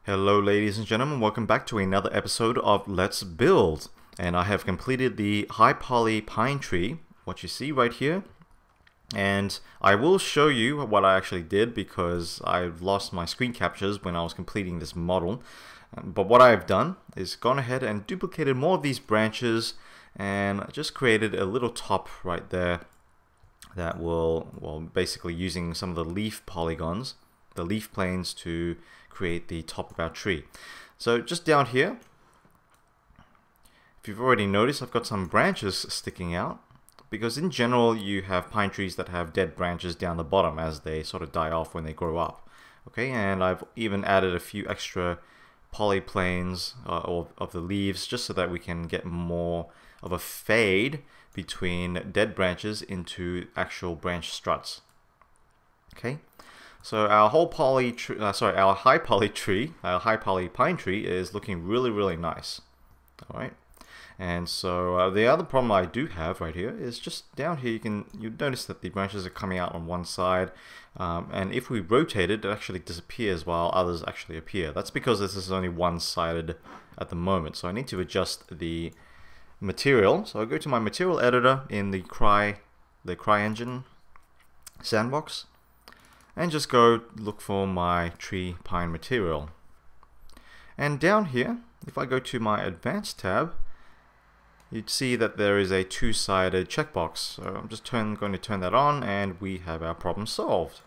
Hello ladies and gentlemen, welcome back to another episode of Let's Build. And I have completed the high poly pine tree, what you see right here. And I will show you what I actually did because I've lost my screen captures when I was completing this model. But what I've done is gone ahead and duplicated more of these branches and just created a little top right there that will, well, basically using some of the leaf polygons, the leaf planes to create the top of our tree. So just down here, if you've already noticed, I've got some branches sticking out because in general you have pine trees that have dead branches down the bottom as they sort of die off when they grow up. Okay, and I've even added a few extra polyplanes of the leaves just so that we can get more of a fade between dead branches into actual branch struts. Okay. So our whole our high poly pine tree is looking really nice. All right, and so the other problem I do have right here is just down here. You notice that the branches are coming out on one side, and if we rotate it, it actually disappears while others actually appear. That's because this is only one-sided at the moment. So I need to adjust the material. So I go to my material editor in the CryEngine Sandbox. And just go look for my tree pine material. And down here, if I go to my advanced tab, you'd see that there is a two-sided checkbox. So I'm just going to turn that on and we have our problem solved.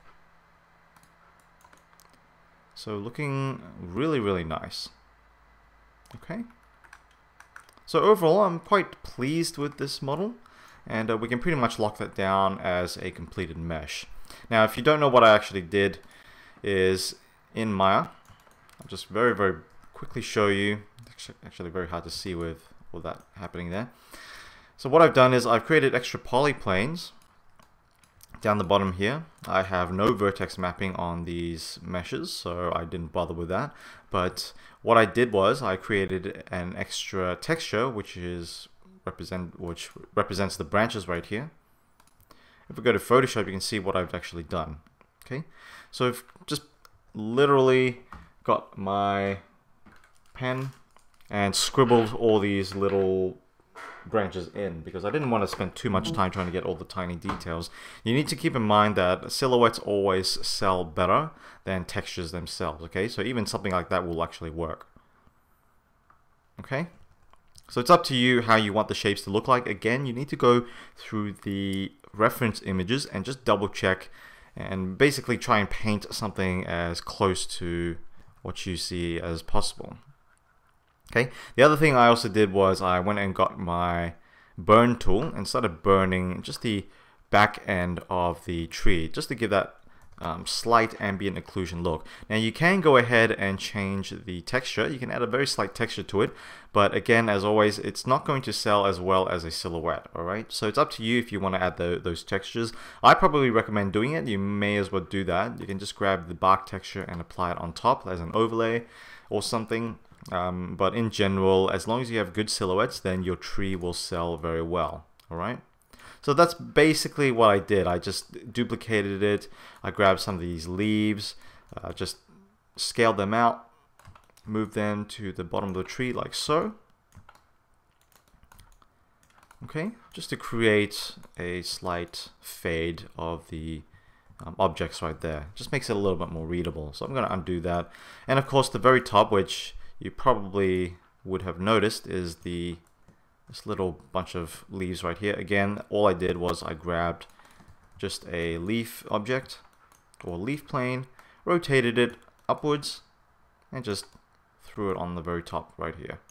So looking really nice. Okay. So overall, I'm quite pleased with this model, and we can pretty much lock that down as a completed mesh. Now, if you don't know what I actually did, is in Maya, I'll just very quickly show you. It's actually very hard to see with all that happening there. So what I've done is I've created extra polyplanes down the bottom here. I have no vertex mapping on these meshes, so I didn't bother with that. But what I did was I created an extra texture, which represents the branches right here. If we go to Photoshop, you can see what I've actually done. Okay, so I've just literally got my pen and scribbled all these little branches in because I didn't want to spend too much time trying to get all the tiny details. You need to keep in mind that silhouettes always sell better than textures themselves. Okay, so even something like that will actually work. Okay. So it's up to you how you want the shapes to look like. Again, you need to go through the reference images and just double check and basically try and paint something as close to what you see as possible. Okay. The other thing I also did was I went and got my burn tool and started burning just the back end of the tree just to give that slight ambient occlusion look. Now you can go ahead and change the texture. You can add a very slight texture to it, but again, as always, it's not going to sell as well as a silhouette. All right, so it's up to you if you want to add those textures. I probably recommend doing it. You may as well do that. You can just grab the bark texture and apply it on top as an overlay or something. But in general, as long as you have good silhouettes, then your tree will sell very well. All right. So that's basically what I did. I just duplicated it. I grabbed some of these leaves, just scaled them out, moved them to the bottom of the tree like so. Okay, just to create a slight fade of the objects right there. Just makes it a little bit more readable. So I'm going to undo that. And of course, the very top, which you probably would have noticed, is this little bunch of leaves right here. Again, all I did was I grabbed just a leaf object or leaf plane, rotated it upwards, and just threw it on the very top right here.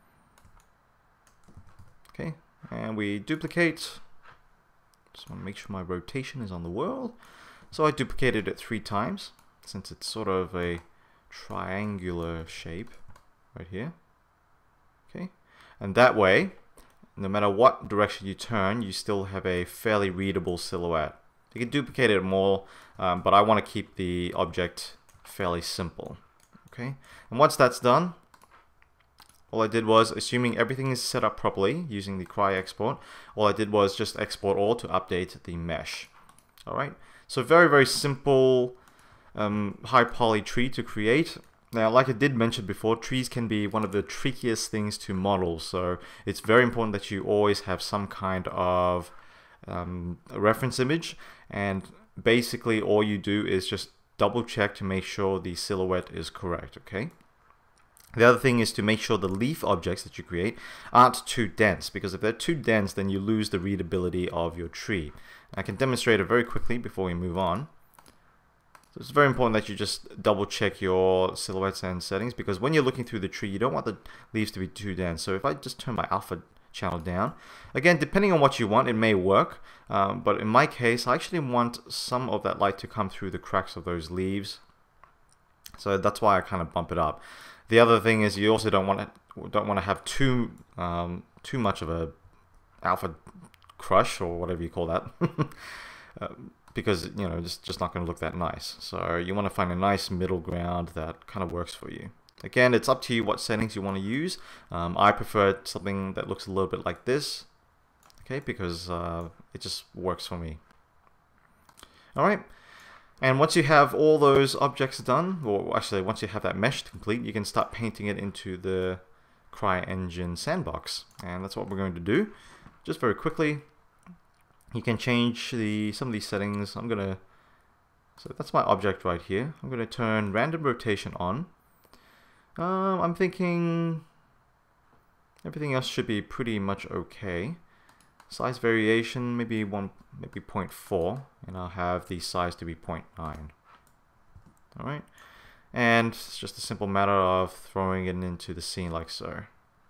Okay, and we duplicate. Just want to make sure my rotation is on the world. So I duplicated it 3 times since it's sort of a triangular shape right here. Okay, and that way, no matter what direction you turn, you still have a fairly readable silhouette. You can duplicate it more, but I want to keep the object fairly simple. Okay, and once that's done, all I did was, assuming everything is set up properly using the Cry export, all I did was just export all to update the mesh. All right, so very simple high poly tree to create. Now, like I did mention before, trees can be one of the trickiest things to model, so it's very important that you always have some kind of a reference image, and basically all you do is just double check to make sure the silhouette is correct, okay? The other thing is to make sure the leaf objects that you create aren't too dense, because if they're too dense, then you lose the readability of your tree. I can demonstrate it very quickly before we move on. So it's very important that you just double check your silhouettes and settings, because when you're looking through the tree, you don't want the leaves to be too dense. So if I just turn my alpha channel down, again, depending on what you want, it may work. But in my case, I actually want some of that light to come through the cracks of those leaves. So that's why I kind of bump it up. The other thing is you also don't want to have too much of a alpha crush, or whatever you call that. Because, you know, it's just not going to look that nice. So you want to find a nice middle ground that kind of works for you. Again, it's up to you what settings you want to use. I prefer something that looks a little bit like this, okay, because it just works for me. Alright, and once you have all those objects done, or actually once you have that mesh complete, you can start painting it into the CryEngine Sandbox. And that's what we're going to do. Just very quickly, you can change some of these settings. So that's my object right here. I'm going to turn random rotation on. I'm thinking everything else should be pretty much okay. Size variation, maybe 0.4, and I'll have the size to be 0.9. Alright, and it's just a simple matter of throwing it into the scene like so.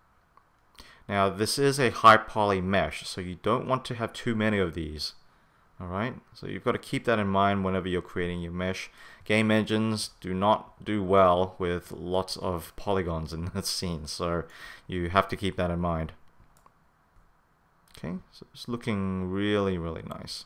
Now, this is a high poly mesh, so you don't want to have too many of these. Alright, so you've got to keep that in mind whenever you're creating your mesh. Game engines do not do well with lots of polygons in the scene, so you have to keep that in mind. Okay, so it's looking really, really nice.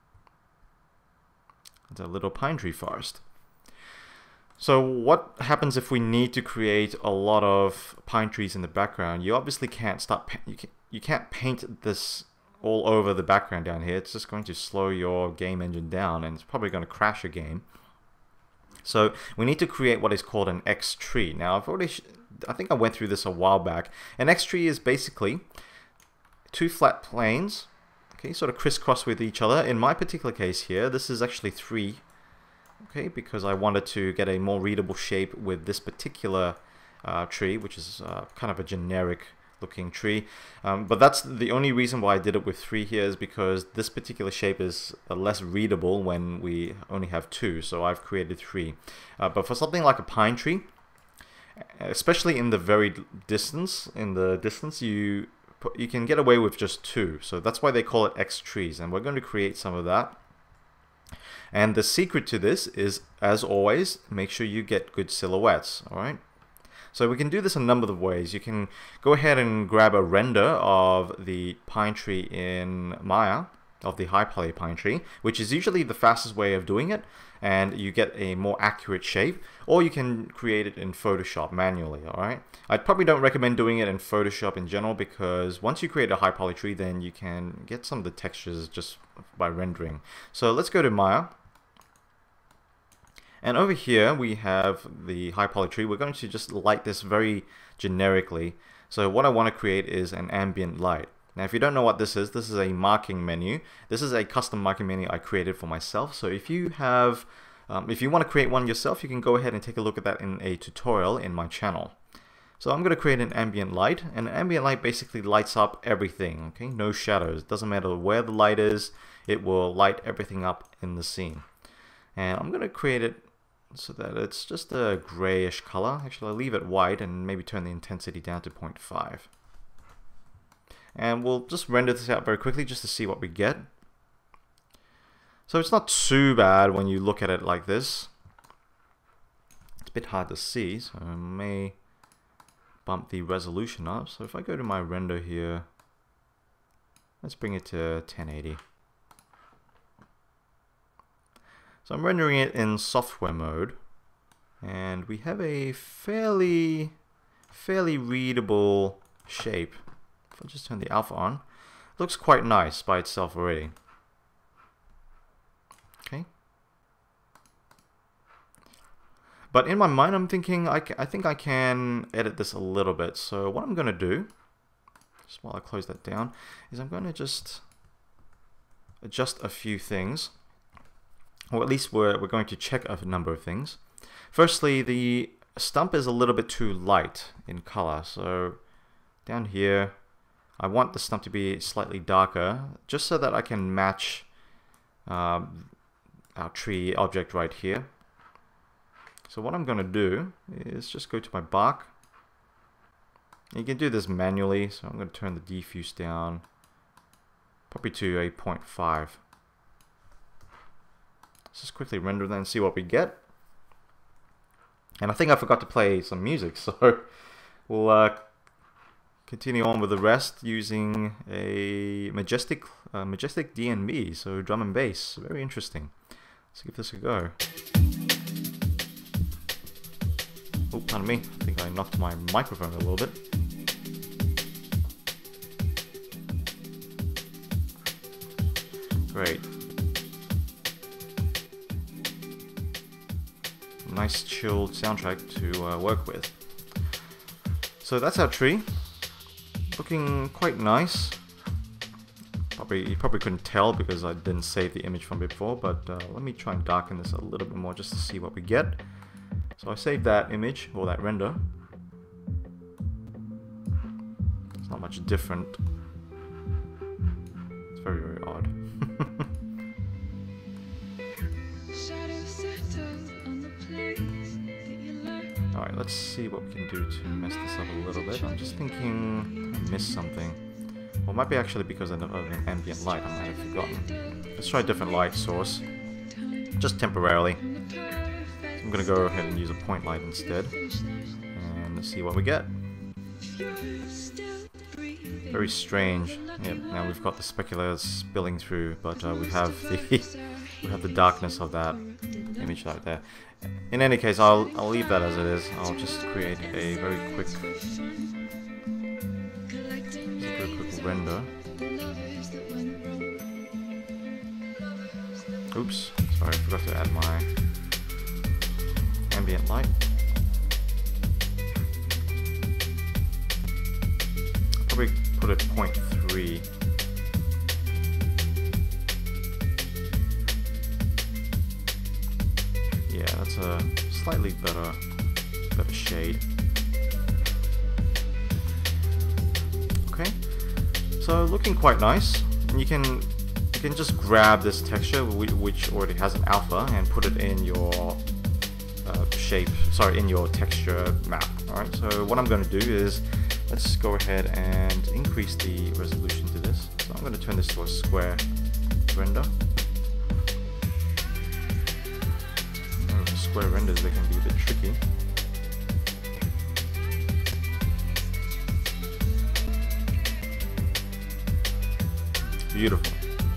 It's a little pine tree forest. So what happens if we need to create a lot of pine trees in the background? You obviously can't start. You can't paint this all over the background down here. It's just going to slow your game engine down, and it's probably going to crash your game. So we need to create what is called an X tree. Now I think I went through this a while back. An X tree is basically two flat planes, okay, sort of crisscross with each other. In my particular case here, this is actually 3. Okay, because I wanted to get a more readable shape with this particular tree, which is kind of a generic looking tree. But that's the only reason why I did it with 3 here, is because this particular shape is less readable when we only have 2, so I've created 3. But for something like a pine tree, especially in the distance, you can get away with just 2. So that's why they call it X trees, and we're going to create some of that. And the secret to this is, as always, make sure you get good silhouettes, alright? So we can do this a number of ways. You can go ahead and grab a render of the pine tree in Maya, of the high poly pine tree, which is usually the fastest way of doing it, and you get a more accurate shape, or you can create it in Photoshop manually, alright? I probably don't recommend doing it in Photoshop in general, because once you create a high poly tree, then you can get some of the textures just by rendering. So let's go to Maya. And over here we have the high poly tree. We're going to just light this very generically. So what I want to create is an ambient light. Now if you don't know what this is a marking menu. This is a custom marking menu I created for myself. So if you have, if you want to create one yourself, you can go ahead and take a look at that in a tutorial in my channel. So I'm going to create an ambient light, and an ambient light basically lights up everything, okay? No shadows. It doesn't matter where the light is, it will light everything up in the scene. And I'm going to create it so that it's just a grayish color. Actually, I'll leave it white and maybe turn the intensity down to 0.5. And we'll just render this out very quickly just to see what we get. So it's not too bad when you look at it like this. It's a bit hard to see, so I may bump the resolution up. So if I go to my render here, let's bring it to 1080. So I'm rendering it in software mode, and we have a fairly readable shape. If I just turn the alpha on, it looks quite nice by itself already. Okay. But in my mind, I'm thinking I think I can edit this a little bit. So what I'm going to do, just while I close that down, is I'm going to just adjust a few things. Or at least we're going to check a number of things. Firstly, the stump is a little bit too light in color. So down here, I want the stump to be slightly darker, just so that I can match our tree object right here. So what I'm going to do is just go to my bark. You can do this manually, so I'm going to turn the diffuse down, probably to a 0.5. Let's just quickly render that and see what we get. And I think I forgot to play some music, so we'll continue on with the rest using a majestic DNB, so drum and bass. Very interesting. Let's give this a go. Oh, pardon me. I think I knocked my microphone a little bit. Great. Nice chilled soundtrack to work with. So that's our tree. Looking quite nice. You probably couldn't tell because I didn't save the image from before, but let me try and darken this a little bit more just to see what we get. So I saved that image, or that render. It's not much different. It's very, very odd. Alright, let's see what we can do to mess this up a little bit. I'm just thinking I missed something. Well, it might be actually because of an ambient light I might have forgotten. Let's try a different light source, just temporarily. I'm going to go ahead and use a point light instead, and see what we get. Very strange. Yep, now we've got the specular spilling through, but we have the darkness of that image right there. In any case, I'll leave that as it is. I'll just create a very quick render. Oops, sorry, I forgot to add my ambient light. Probably put it 0.3. Yeah, that's a slightly better shade. Okay, so looking quite nice. You can just grab this texture which already has an alpha and put it in your in your texture map. Alright, so what I'm going to do is let's go ahead and increase the resolution to this. So I'm going to turn this to a square render. Square renders, they can be a bit tricky. Beautiful.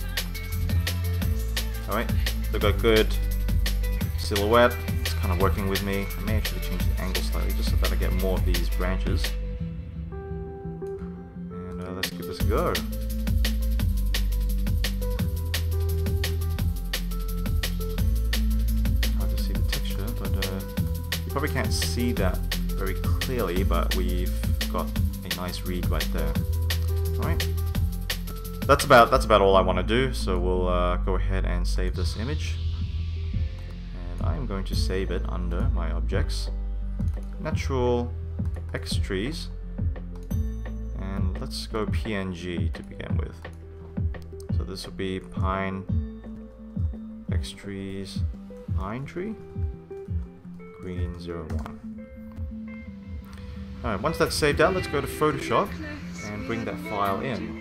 Alright, they've got good silhouette. It's kind of working with me. I may actually change the angle slightly just so that I get more of these branches. And let's give this a go. Hard to see the texture, but you probably can't see that very clearly, but we've got a nice read right there. Alright. That's about all I want to do, so we'll go ahead and save this image. And I'm going to save it under my objects, natural X trees, and let's go PNG to begin with. So this will be pine, X trees, pine tree, green 01. Alright, once that's saved out, let's go to Photoshop and bring that file in.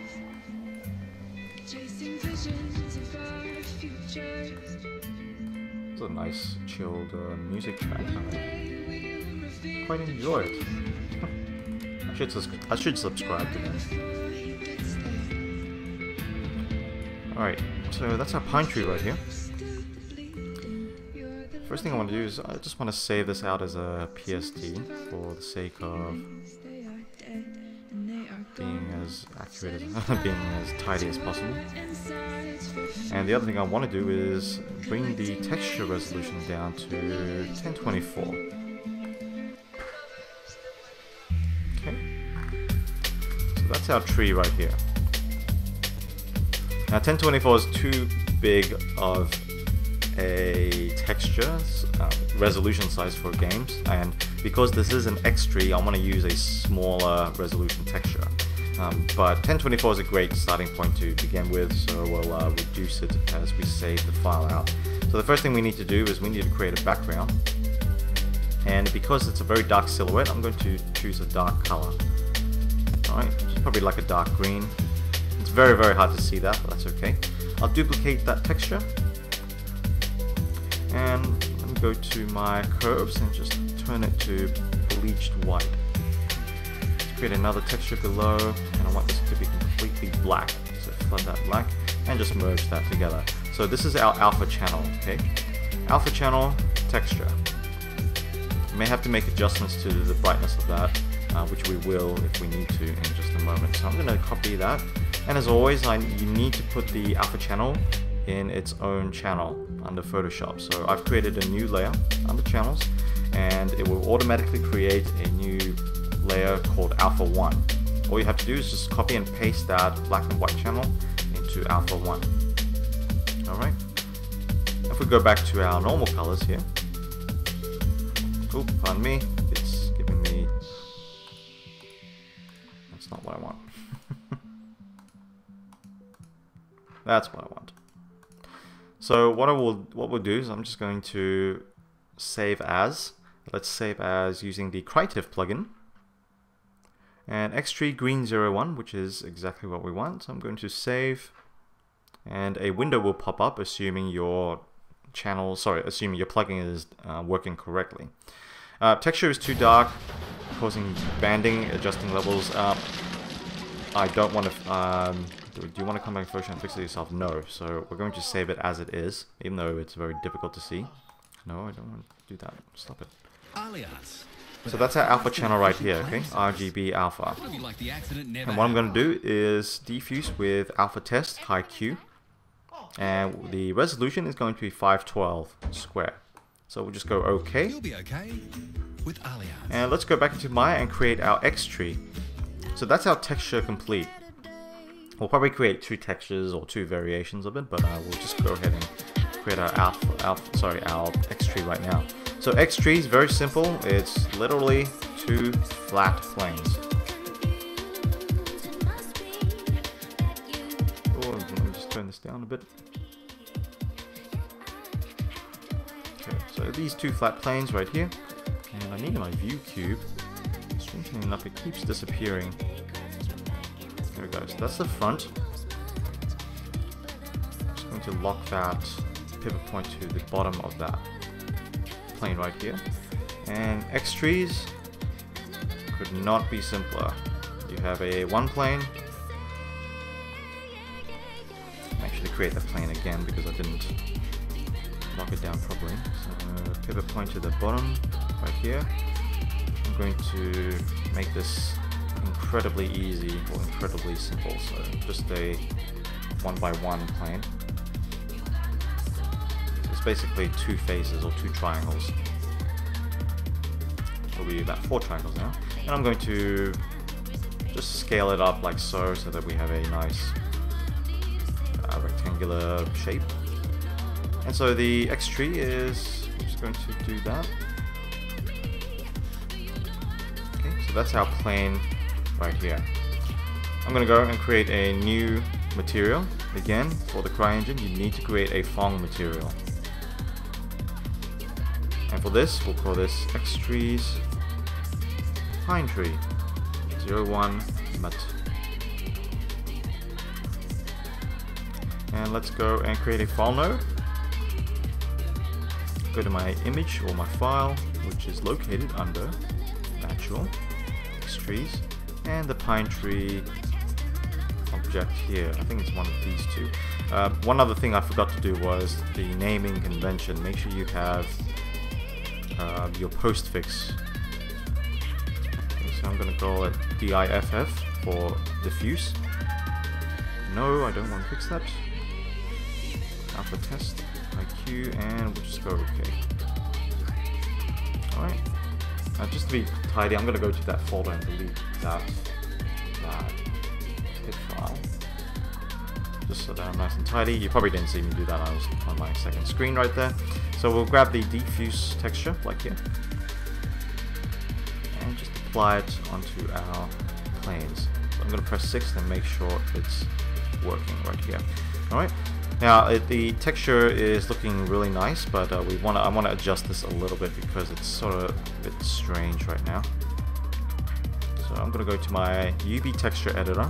It's a nice chilled music track. I quite enjoy it. I should subscribe to this. Alright, so that's our pine tree right here. First thing I want to do is I just want to save this out as a PSD for the sake of being as accurate as being as tidy as possible. And the other thing I want to do is bring the texture resolution down to 1024. Okay, so that's our tree right here. Now 1024 is too big of a texture resolution size for games, and because this is an X tree, I want to use a smaller resolution texture. But 1024 is a great starting point to begin with, so we'll reduce it as we save the file out. So the first thing we need to do is we need to create a background, and because it's a very dark silhouette, I'm going to choose a dark color. Alright, probably like a dark green. It's very, very hard to see that, but that's okay. I'll duplicate that texture, and let me go to my curves and just turn it to bleached white. Create another texture below, and I want this to be completely black. So flood that black and just merge that together. So this is our alpha channel, okay? Alpha channel texture. You may have to make adjustments to the brightness of that, which we will if we need to in just a moment. So I'm going to copy that, and as always, you need to put the alpha channel in its own channel under Photoshop. So I've created a new layer under channels, and it will automatically create a new layer called Alpha 1. All you have to do is just copy and paste that black and white channel into Alpha 1. Alright. If we go back to our normal colors here. Oh, pardon me. It's giving me... That's not what I want. That's what I want. So what we'll do is I'm just going to save as. Let's save as using the CryEngine plugin. And Xtree Green 01, which is exactly what we want. So I'm going to save, and a window will pop up assuming your assuming your plugin is working correctly. Texture is too dark, causing banding, adjusting levels. I don't want to. Do you want to come back to Photoshop and fix it yourself? No. So we're going to save it as it is, even though it's very difficult to see. No, I don't want to do that. Stop it. So that's our alpha channel right here, okay? RGB alpha. And what I'm going to do is diffuse with alpha test high Q, and the resolution is going to be 512 square. So we'll just go OK. And let's go back into Maya and create our X tree. So that's our texture complete. We'll probably create two textures or two variations of it, but we'll just go ahead and create our our X tree right now. So X tree is very simple. It's literally two flat planes. Oh, let me just turn this down a bit. Okay, so these two flat planes right here, and I need my view cube. Strangely enough, it keeps disappearing. There we go. So that's the front. I'm just going to lock that pivot point to the bottom of that plane right here. And X trees could not be simpler. You have a one plane. Actually create the plane again because I didn't lock it down properly. So pivot point to the bottom right here. I'm going to make this incredibly easy or incredibly simple. So just a 1x1 plane. It's basically two faces or two triangles. Will be about 4 triangles now, and I'm going to just scale it up like so that we have a nice rectangular shape. And so the X tree is, I'm just going to do that. Okay, so that's our plane right here. I'm going to go and create a new material. Again, for the CryEngine, you need to create a Phong material. And for this, we'll call this X trees pine tree 01 mut. And let's go and create a file node. Go to my image or my file, which is located under natural X trees, and the pine tree object here. I think it's one of these two. One other thing I forgot to do was the naming convention. Make sure you have your postfix. Okay, So I'm going to call it DIFF for diffuse. No, I don't want to fix that. Alpha test, IQ, and we'll just go OK. Alright. Just to be tidy, I'm going to go to that folder and delete that hit file. Just so that I'm nice and tidy. You probably didn't see me do that, I was on my second screen right there. So we'll grab the diffuse texture, like here, and just apply it onto our planes. So I'm going to press 6 and make sure it's working right here. Alright, now the texture is looking really nice, but I want to adjust this a little bit because it's sort of a bit strange right now. So I'm going to go to my UV texture editor.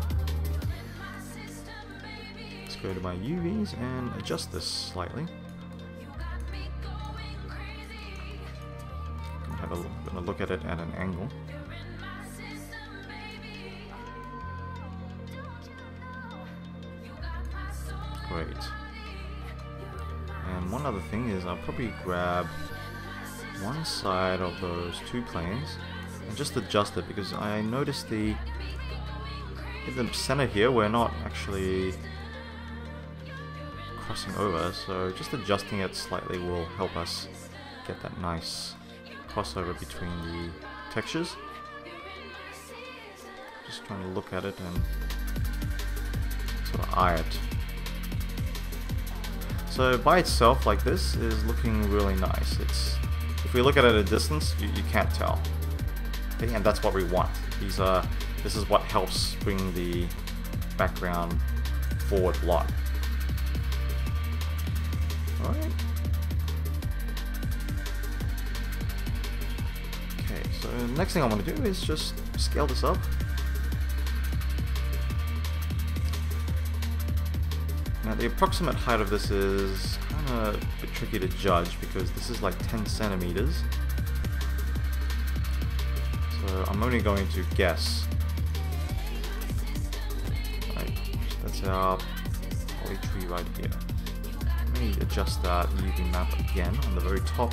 Let's go to my UVs and adjust this slightly. I'm going to look at it at an angle. Great. And one other thing is I'll probably grab one side of those two planes and just adjust it, because I noticed in the center here we're not actually crossing over, so just adjusting it slightly will help us get that nice crossover between the textures. Just trying to look at it and sort of eye it. So by itself, like this, is looking really nice. If we look at it at a distance, you can't tell. Okay, and that's what we want. This is what helps bring the background forward a lot. All right. Okay, so the next thing I want to do is just scale this up. Now the approximate height of this is kind of a bit tricky to judge because this is like 10 centimeters. So I'm only going to guess. Right, that's our poly tree right here. Let me adjust that UV map again on the very top.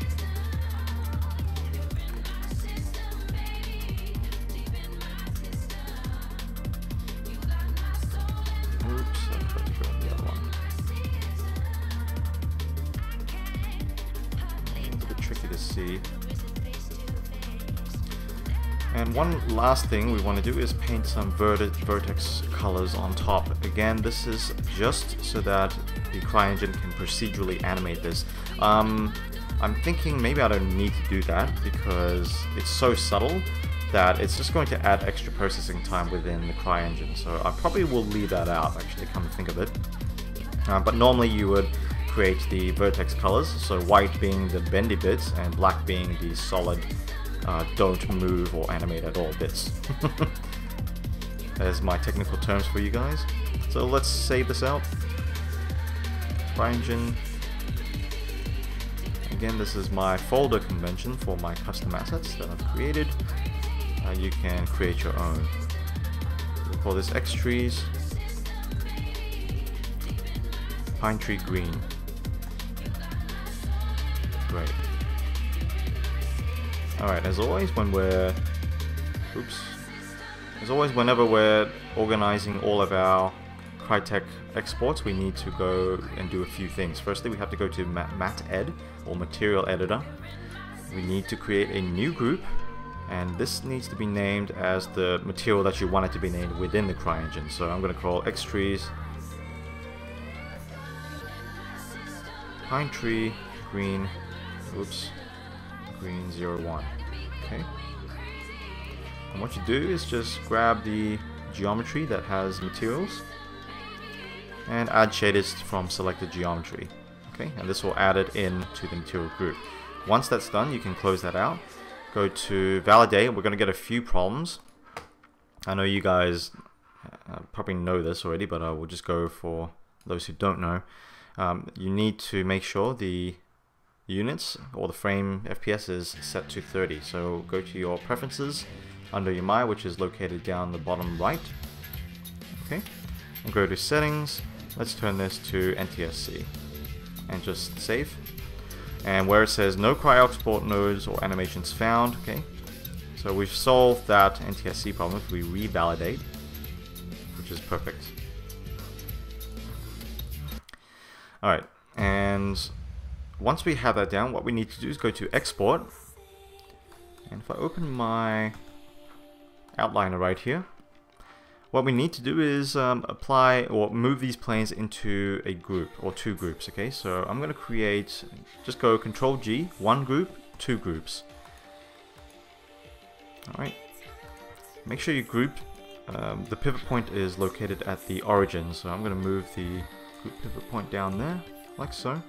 And one last thing we want to do is paint some vertex colors on top. Again, this is just so that the CryEngine can procedurally animate this. I'm thinking maybe I don't need to do that because it's so subtle that it's just going to add extra processing time within the CryEngine. So I probably will leave that out, actually, come to think of it. But normally you would create the vertex colors, so white being the bendy bits and black being the solid don't move or animate at all bits. There's my technical terms for you guys. So let's save this out. CryEngine. Again, this is my folder convention for my custom assets that I've created. You can create your own. We'll call this X trees. Pine tree green. Great. Alright, as always, whenever we're organizing all of our Crytek exports, we need to go and do a few things. Firstly, we have to go to Mat Ed, or Material Editor. We need to create a new group, and this needs to be named as the material that you want it to be named within the CryEngine. So I'm going to call X trees Pine tree green, green 01. Okay. And what you do is just grab the geometry that has materials and add shaders from selected geometry. Okay, and this will add it in to the material group. Once that's done, you can close that out. Go to validate. We're going to get a few problems. I know you guys probably know this already, but I will just go for those who don't know. You need to make sure the units or the frame FPS is set to 30. So go to your preferences under your My, which is located down the bottom right. Okay, and go to settings. Let's turn this to NTSC and just save. And where it says no CryExport nodes or animations found, okay, So we've solved that NTSC problem if we revalidate, which is perfect. Alright, and once we have that down, what we need to do is go to export. And if I open my outliner right here, what we need to do is apply or move these planes into a group or two groups. Okay, so I'm going to create, just go Control G, one group, two groups. Alright, make sure you group, the pivot point is located at the origin, so I'm going to move the group pivot point down there, like so.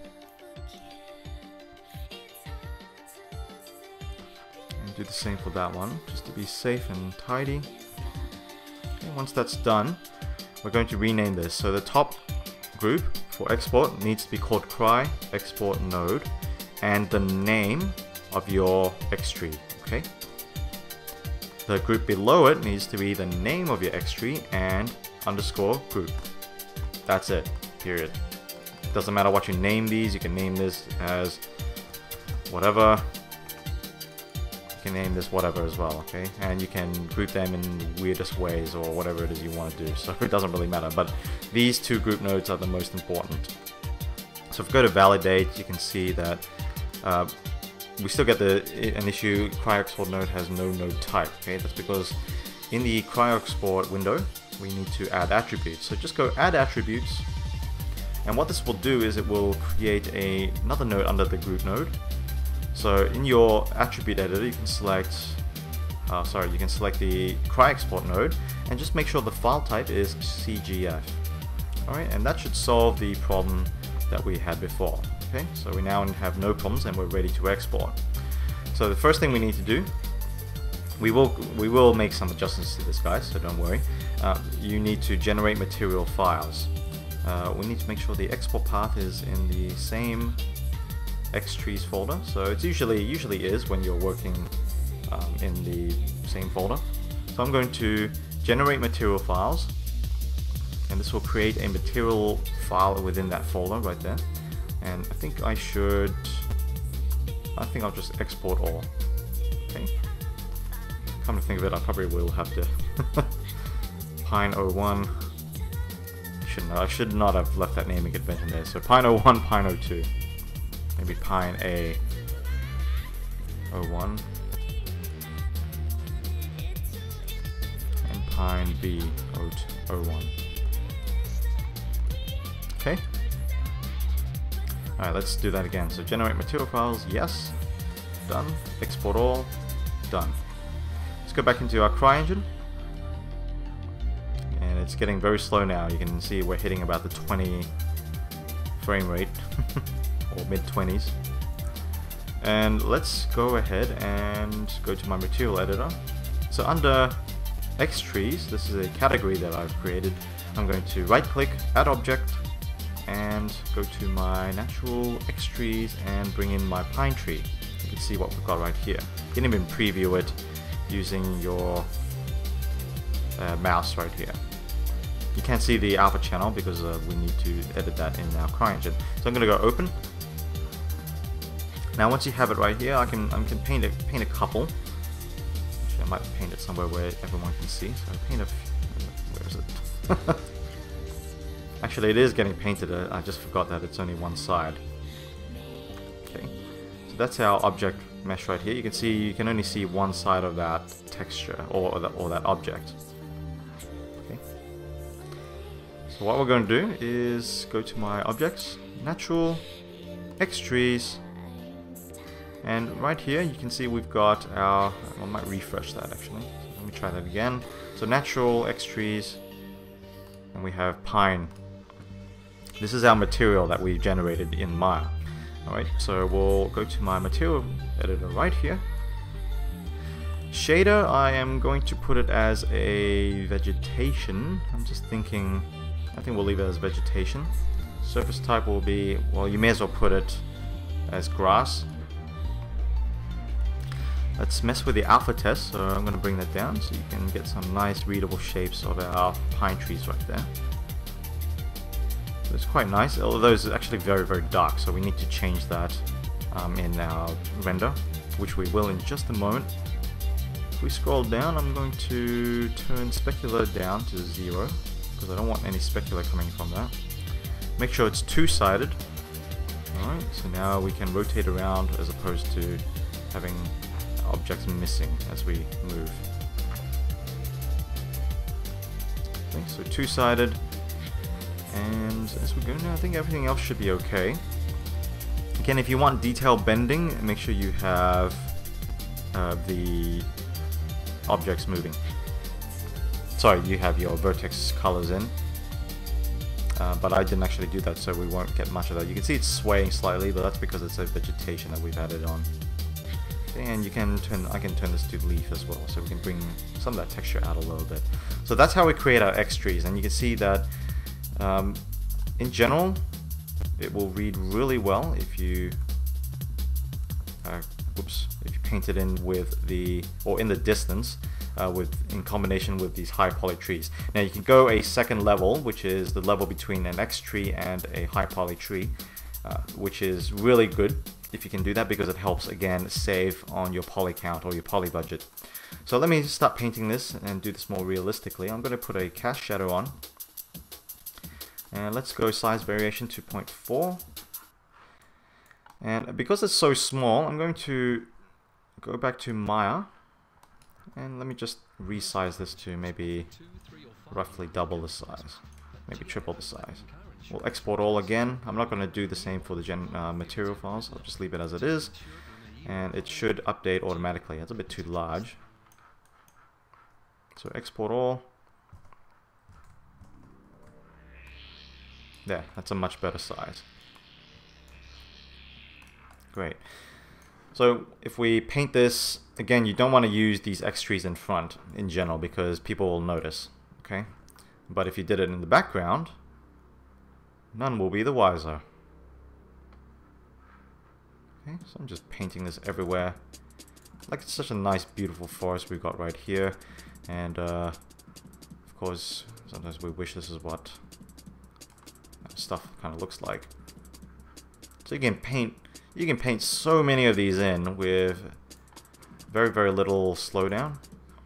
And do the same for that one, just to be safe and tidy. Okay, once that's done, we're going to rename this. So the top group for export needs to be called Cry Export Node, and the name of your X tree, okay? The group below it needs to be the name of your X tree and underscore group. That's it, period. Doesn't matter what you name these, you can name this as whatever. You can name this whatever as well, okay? And you can group them in the weirdest ways or whatever it is you want to do, so it doesn't really matter. But these two group nodes are the most important. So if we go to validate, you can see that we still get an issue. CryExport node has no node type. Okay, that's because in the CryExport window we need to add attributes. So just go add attributes, and what this will do is it will create another node under the group node. So in your attribute editor, you can select you can select the CryExport node and just make sure the file type is CGF. Alright, and that should solve the problem that we had before. Okay, so we now have no problems and we're ready to export. So the first thing we need to do, we will make some adjustments to this, guys, so don't worry. You need to generate material files. We need to make sure the export path is in the same Xtrees folder. So it's usually is when you're working in the same folder. So I'm going to generate material files, and this will create a material file within that folder right there. And I think I'll just export all. Okay. Come to think of it, I probably will have to. Pine01. I should not have left that naming convention there. So Pine01, Pine02. Maybe Pine A01. And Pine B01. Okay. Alright, let's do that again. So generate material files, yes. Done. Export all. Done. Let's go back into our CryEngine. And it's getting very slow now. You can see we're hitting about the 20 frame rate. Or mid-20s. And let's go ahead and go to my material editor. So under Xtrees, this is a category that I've created. I'm going to right click, add object, and go to my natural Xtrees and bring in my pine tree. You can see what we've got right here. You can even preview it using your mouse right here. You can't see the alpha channel because we need to edit that in our CryEngine. So I'm going to go open. Now once you have it right here, I can paint a couple. Actually, I might paint it somewhere where everyone can see. So I paint where is it? Actually, it is getting painted. I just forgot that it's only one side. Okay, so that's our object mesh right here. You can see you can only see one side of that texture or that object. Okay. So what we're going to do is go to my objects, natural, Xtrees, and right here you can see we've got our. I might refresh that actually. So let me try that again. So natural, Xtrees, and we have pine. This is our material that we generated in Maya. Alright, so we'll go to my material editor right here. Shader, I am going to put it as a vegetation. I'm just thinking, I think we'll leave it as vegetation. Surface type will be, well, you may as well put it as grass. Let's mess with the alpha test, so I'm going to bring that down so you can get some nice readable shapes of our pine trees right there. It's quite nice, although it's actually very, very dark, so we need to change that in our render, which we will in just a moment. If we scroll down, I'm going to turn specular down to 0 because I don't want any specular coming from that. Make sure it's two-sided. Alright, so now we can rotate around as opposed to having objects missing as we move. Okay, so two-sided, and as we go now, I think everything else should be okay. Again, if you want detail bending, make sure you have the objects moving. Sorry, you have your vertex colors in. But I didn't actually do that, so we won't get much of that. You can see it's swaying slightly, but that's because it's a vegetation that we've added on. And you can I can turn this to leaf as well, so we can bring some of that texture out a little bit. So that's how we create our X trees, and you can see that in general, it will read really well if you if you paint it in with in the distance. In combination with these high poly trees. Now you can go a second level, which is the level between an X tree and a high poly tree, which is really good if you can do that because it helps again save on your poly count or your poly budget. So let me start painting this and do this more realistically. I'm going to put a cast shadow on, and let's go size variation to 0.4. And because it's so small, I'm going to go back to Maya. And let me just resize this to maybe roughly double the size, maybe triple the size. We'll export all again. I'm not going to do the same for the material files. I'll just leave it as it is, and it should update automatically. It's a bit too large. So export all. There, that's a much better size. Great. So if we paint this, again, you don't want to use these X trees in front in general because people will notice, okay? But if you did it in the background, none will be the wiser. Okay, so I'm just painting this everywhere. Like it's such a nice, beautiful forest we've got right here. And of course, sometimes we wish this is what stuff kind of looks like. So you can paint so many of these in with very, very little slowdown.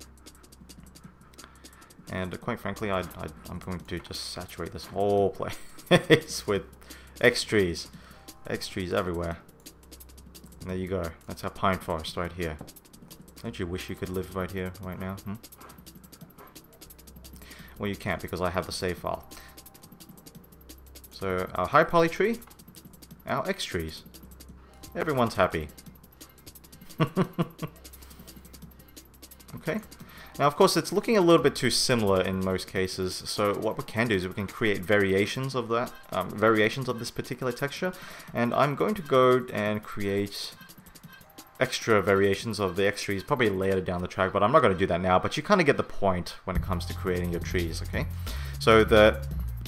And quite frankly, I'm going to just saturate this whole place with X trees everywhere. And there you go. That's our pine forest right here. Don't you wish you could live right here, right now? Well, you can't because I have the save file. So our high poly tree, our X trees. Everyone's happy. Okay. Now, of course, it's looking a little bit too similar in most cases. So what we can do is we can create variations of that, variations of this particular texture. And I'm going to go and create extra variations of the X trees probably later down the track, but I'm not going to do that now. But you kind of get the point when it comes to creating your trees. Okay. So the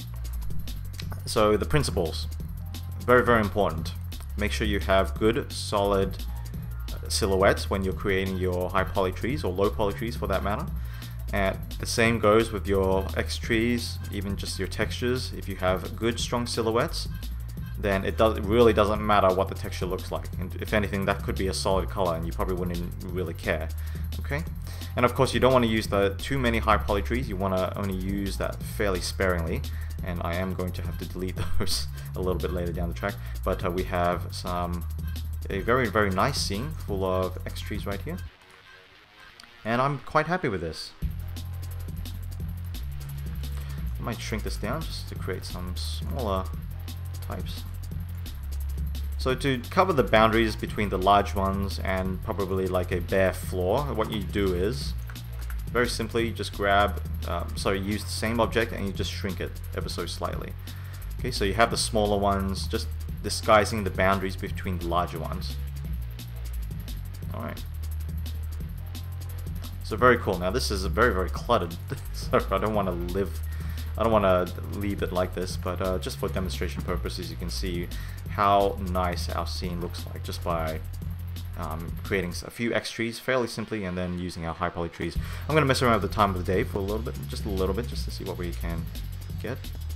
principles, very, very important. Make sure you have good, solid silhouettes when you're creating your high poly trees or low poly trees for that matter. And the same goes with your X trees, even just your textures. If you have good, strong silhouettes, then it really doesn't matter what the texture looks like. And if anything, that could be a solid color and you probably wouldn't really care. Okay? And of course, you don't want to use too many high poly trees. You want to only use that fairly sparingly. And I am going to have to delete those a little bit later down the track. But we have a very, very nice scene full of X trees right here. And I'm quite happy with this. I might shrink this down just to create some smaller types. So to cover the boundaries between the large ones and probably like a bare floor, what you do is very simply just grab, use the same object and you just shrink it ever so slightly. Okay, so you have the smaller ones just disguising the boundaries between the larger ones. Alright. So very cool. Now this is very, very cluttered, so I don't want to leave it like this, but just for demonstration purposes, you can see how nice our scene looks like just by creating a few X trees fairly simply and then using our high poly trees. I'm going to mess around with the time of the day for a little bit, just to see what we can get.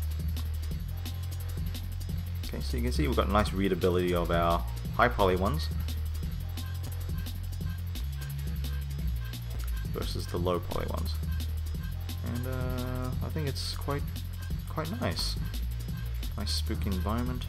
Okay, so you can see we've got nice readability of our high poly ones. versus the low poly ones. And I think it's quite nice. Nice spooky environment.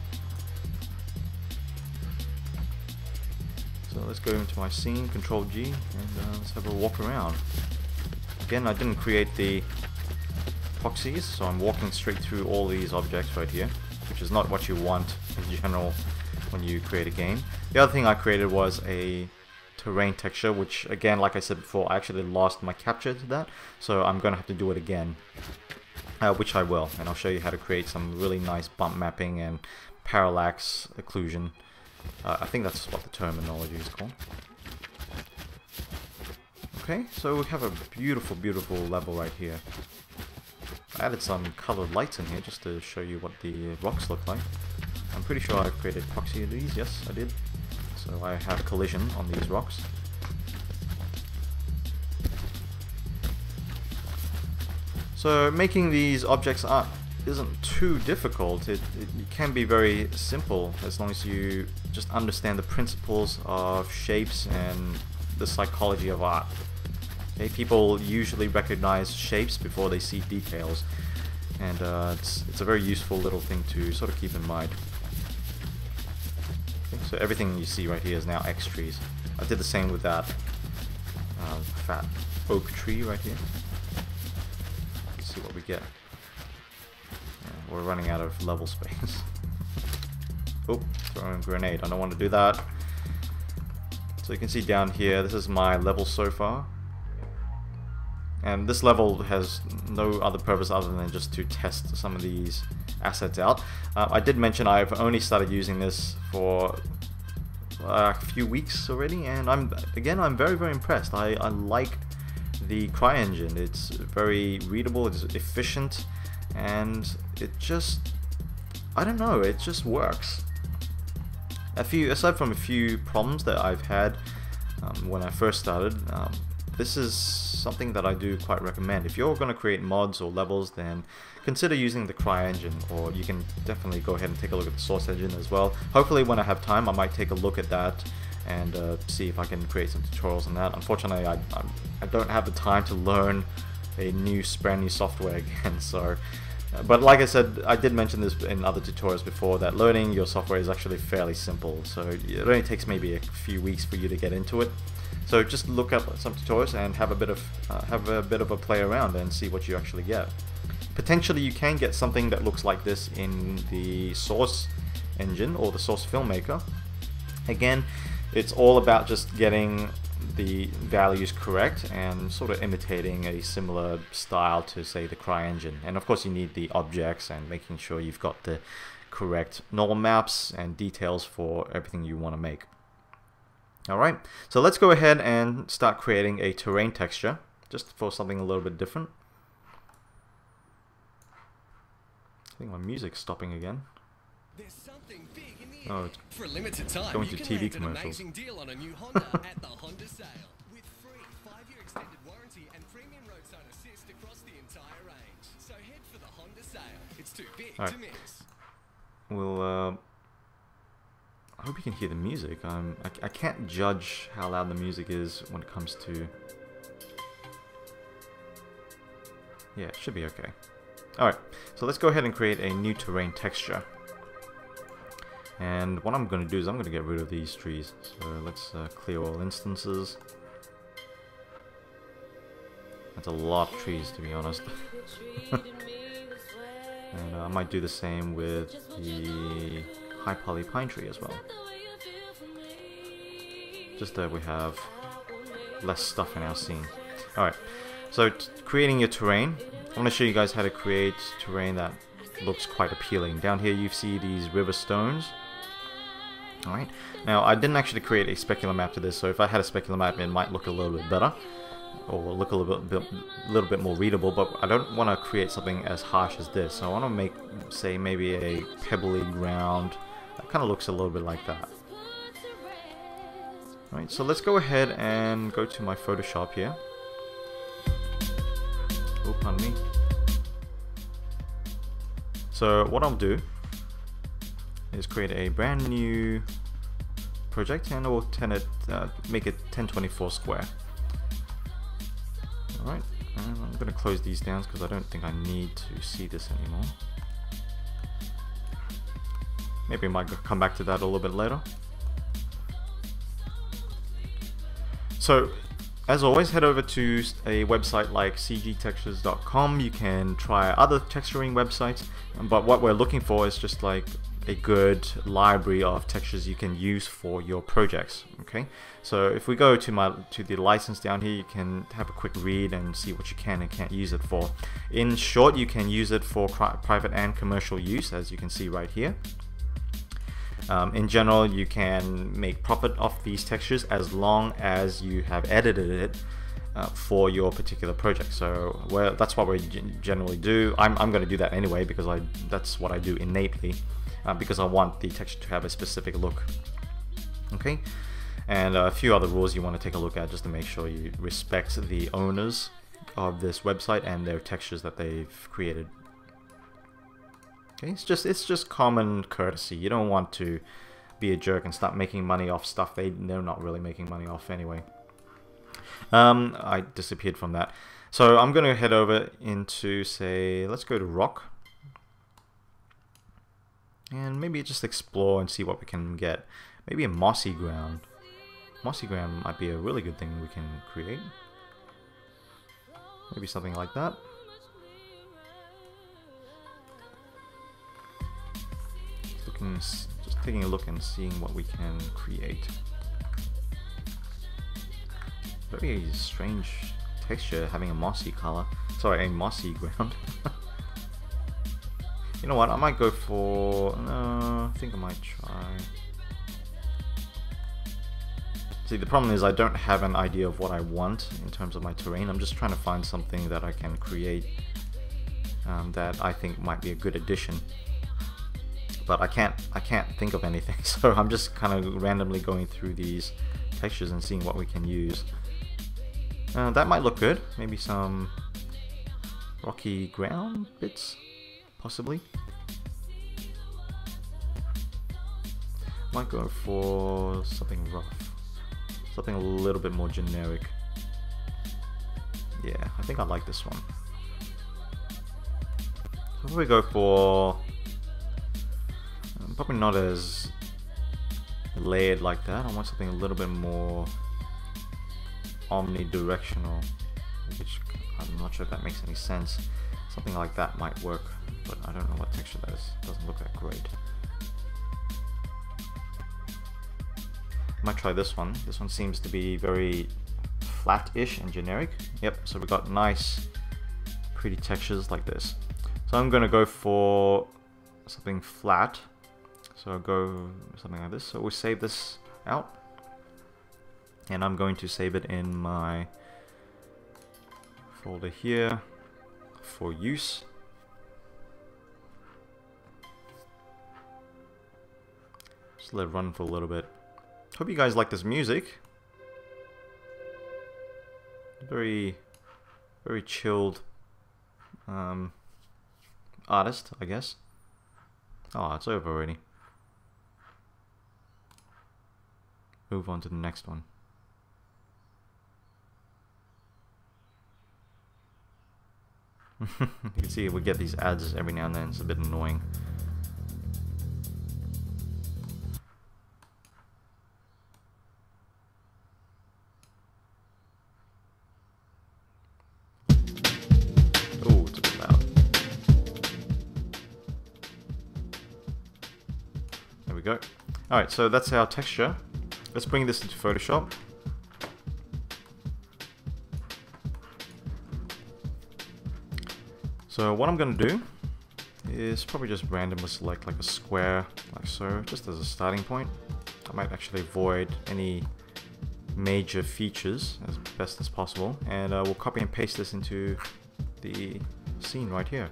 So let's go into my scene, Control G, and let's have a walk around. Again, I didn't create the epoxies, so I'm walking straight through all these objects right here, which is not what you want in general when you create a game. The other thing I created was a terrain texture, which again, like I said before, I actually lost my capture to that, so I'm gonna have to do it again, which I will, and I'll show you how to create some really nice bump mapping and parallax occlusion. I think that's what the terminology is called. Okay, so we have a beautiful, beautiful level right here. I added some colored lights in here just to show you what the rocks look like. I'm pretty sure I created epoxy of these, yes I did. So I have collision on these rocks. So making these objects up isn't too difficult. It can be very simple as long as you just understand the principles of shapes and the psychology of art. Okay, people usually recognize shapes before they see details, and it's a very useful little thing to sort of keep in mind. Okay, so everything you see right here is now X trees. I did the same with that fat oak tree right here. Let's see what we get. We're running out of level space. Oh, throwing a grenade. I don't want to do that. So you can see down here, this is my level so far. And this level has no other purpose other than just to test some of these assets out. I did mention I've only started using this for a few weeks already, and I'm very, very impressed. I like the CryEngine. It's very readable, it's efficient, and it just, I don't know, it just works. Aside from a few problems that I've had when I first started, this is something that I do quite recommend. If you're going to create mods or levels, then consider using the CryEngine, or you can definitely go ahead and take a look at the source engine as well. Hopefully when I have time I might take a look at that and see if I can create some tutorials on that. Unfortunately I don't have the time to learn a brand new software again, so but like I said, I did mention this in other tutorials before, that learning your software is actually fairly simple, so it only takes maybe a few weeks for you to get into it. So just look up some tutorials and have a bit of a play around and see what you actually get. Potentially you can get something that looks like this in the source engine or the source filmmaker. Again, it's all about just getting the values correct and sort of imitating a similar style to, say, the CryEngine. And of course you need the objects and making sure you've got the correct normal maps and details for everything you want to make. Alright, so let's go ahead and start creating a terrain texture, just for something a little bit different. I think my music's stopping again. There's something big in the air. Oh, it's for a limited time, going you to can TV land an commercials. amazing deal on a new Honda at the Honda sale. With free 5-year extended warranty and premium roadside assist across the entire range. So head for the Honda sale. It's too big to miss. We'll I hope you can hear the music. I can't judge how loud the music is when it comes to... Yeah, it should be okay. Alright, so let's go ahead and create a new terrain texture. And what I'm going to do is I'm going to get rid of these trees. So let's clear all instances. That's a lot of trees, to be honest. And I might do the same with the high poly pine tree as well. Just that we have less stuff in our scene. Alright, so creating your terrain. I want to show you guys how to create terrain that looks quite appealing. Down here you see these river stones. Alright, now I didn't actually create a specular map to this, so if I had a specular map it might look a little bit better, or look a little bit more readable, but I don't want to create something as harsh as this. I want to make, say, maybe a pebbly ground that kind of looks a little bit like that. Alright, so let's go ahead and go to my Photoshop here. Oh, pardon me. So what I'll do is create a brand new project, and we'll make it 1024 square. Alright, and I'm going to close these down because I don't think I need to see this anymore. Maybe I might come back to that a little bit later. So, as always, head over to a website like cgtextures.com. You can try other texturing websites, but what we're looking for is just like a good library of textures you can use for your projects. Okay, so if we go to the license down here, you can have a quick read and see what you can and can't use it for. In short, you can use it for private and commercial use, as you can see right here. In general, you can make profit off these textures as long as you have edited it for your particular project. So that's what we generally do. I'm going to do that anyway because that's what I do innately, because I want the texture to have a specific look. Okay, and a few other rules you want to take a look at just to make sure you respect the owners of this website and their textures that they've created. Okay, it's just common courtesy. You don't want to be a jerk and start making money off stuff they're not really making money off anyway. I disappeared from that. So I'm going to head over into, say, let's go to rock. And maybe just explore and see what we can get. Maybe a mossy ground. Mossy ground might be a really good thing we can create. Maybe something like that. Just taking a look and seeing what we can create. Very strange texture having a mossy color. Sorry, a mossy ground. You know what? I might go for... No, I think I might try... See, the problem is I don't have an idea of what I want in terms of my terrain. I'm just trying to find something that I can create that I think might be a good addition. But I can't think of anything, so I'm just kind of randomly going through these textures and seeing what we can use. That might look good. Maybe some rocky ground bits, possibly. Might go for something rough, something a little bit more generic. Yeah, I think I like this one. So we go for probably not as layered like that. I want something a little bit more omnidirectional, which I'm not sure if that makes any sense. Something like that might work, but I don't know what texture that is. It doesn't look that great. Might try this one. This one seems to be very flat-ish and generic. Yep, so we've got nice, pretty textures like this. So I'm gonna go for something flat. So I'll go something like this. So we'll save this out. And I'm going to save it in my folder here for use. Just let it run for a little bit. Hope you guys like this music. Very chilled artist, I guess. Oh, it's over already. Move on to the next one. You can see we get these ads every now and then. It's a bit annoying. Oh, it's a bit loud. There we go. Alright, so that's our texture. Let's bring this into Photoshop. So what I'm going to do is probably just randomly select like a square, like so, just as a starting point. I might actually avoid any major features as best as possible, and we'll copy and paste this into the scene right here.